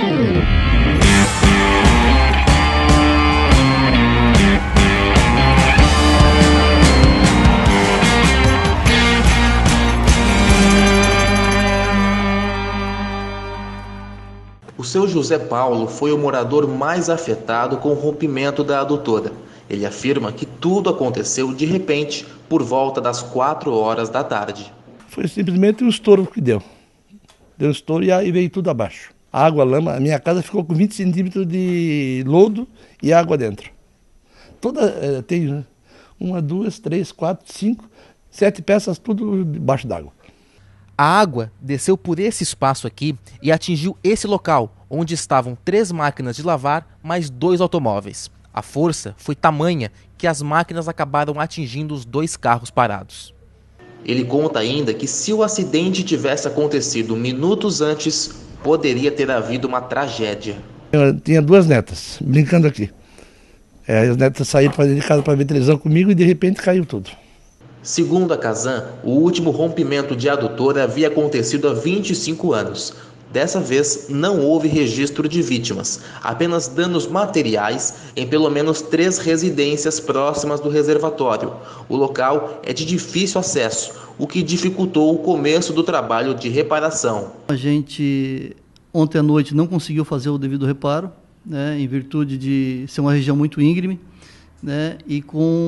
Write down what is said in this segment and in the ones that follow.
O seu José Paulo foi o morador mais afetado com o rompimento da adutora. Ele afirma que tudo aconteceu de repente, por volta das 4 horas da tarde. Foi simplesmente um estouro que deu. Deu estouro e aí veio tudo abaixo. A água, a lama, a minha casa ficou com 20 centímetros de lodo e água dentro. Tem 1, 2, 3, 4, 5, 7 peças, tudo debaixo d'água. A água desceu por esse espaço aqui e atingiu esse local, onde estavam 3 máquinas de lavar mais 2 automóveis. A força foi tamanha que as máquinas acabaram atingindo os 2 carros parados. Ele conta ainda que se o acidente tivesse acontecido minutos antes, poderia ter havido uma tragédia. Eu tinha 2 netas brincando aqui. As netas saíram para dentro de casa para ver televisão comigo e de repente caiu tudo. Segundo a Casan, o último rompimento de adutora havia acontecido há 25 anos. Dessa vez, não houve registro de vítimas, apenas danos materiais em pelo menos 3 residências próximas do reservatório. O local é de difícil acesso, o que dificultou o começo do trabalho de reparação. A gente, ontem à noite, não conseguiu fazer o devido reparo, né, em virtude de ser uma região muito íngreme, né, e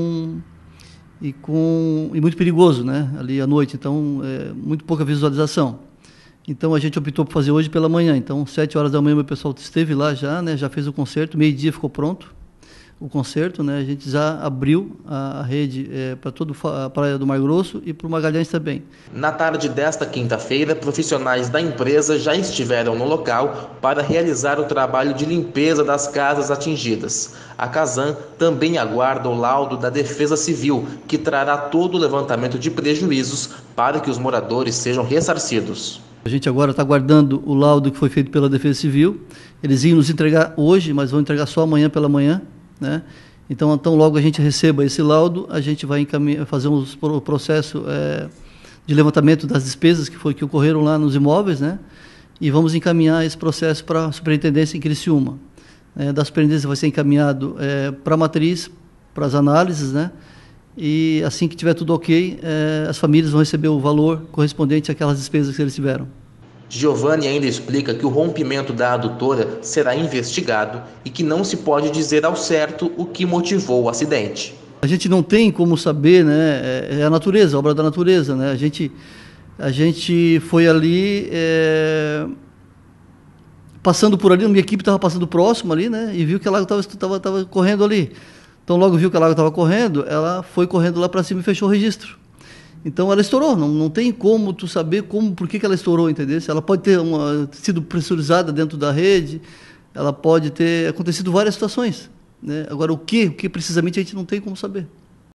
muito perigoso, né, ali à noite, então muito pouca visualização. Então a gente optou por fazer hoje pela manhã. Então 7 horas da manhã o pessoal esteve lá já, né, já fez o concerto, meio-dia ficou pronto o concerto, né, a gente já abriu a rede para toda a Praia do Mar Grosso e para o Magalhães também. Na tarde desta quinta-feira, profissionais da empresa já estiveram no local para realizar o trabalho de limpeza das casas atingidas. A Casan também aguarda o laudo da Defesa Civil, que trará todo o levantamento de prejuízos para que os moradores sejam ressarcidos. A gente agora está aguardando o laudo que foi feito pela Defesa Civil. Eles iam nos entregar hoje, mas vão entregar só amanhã pela manhã, né? Então logo a gente receba esse laudo, a gente vai fazer o processo de levantamento das despesas que ocorreram lá nos imóveis, né? E vamos encaminhar esse processo para a superintendência em Criciúma. Da superintendência vai ser encaminhado para a matriz, para as análises, né? E assim que tiver tudo ok, as famílias vão receber o valor correspondente àquelas despesas que eles tiveram. Giovanni ainda explica que o rompimento da adutora será investigado e que não se pode dizer ao certo o que motivou o acidente. A gente não tem como saber, né? É a natureza, a obra da natureza, né? A gente foi ali, passando por ali, a minha equipe estava passando próximo ali, né? E viu que a água estava correndo ali. Então, logo viu que a água estava correndo, ela foi correndo lá para cima e fechou o registro. Então, ela estourou. Não tem como tu saber por que ela estourou, entendeu? Ela pode ter sido pressurizada dentro da rede, ela pode ter acontecido várias situações, né? Agora, o que precisamente a gente não tem como saber.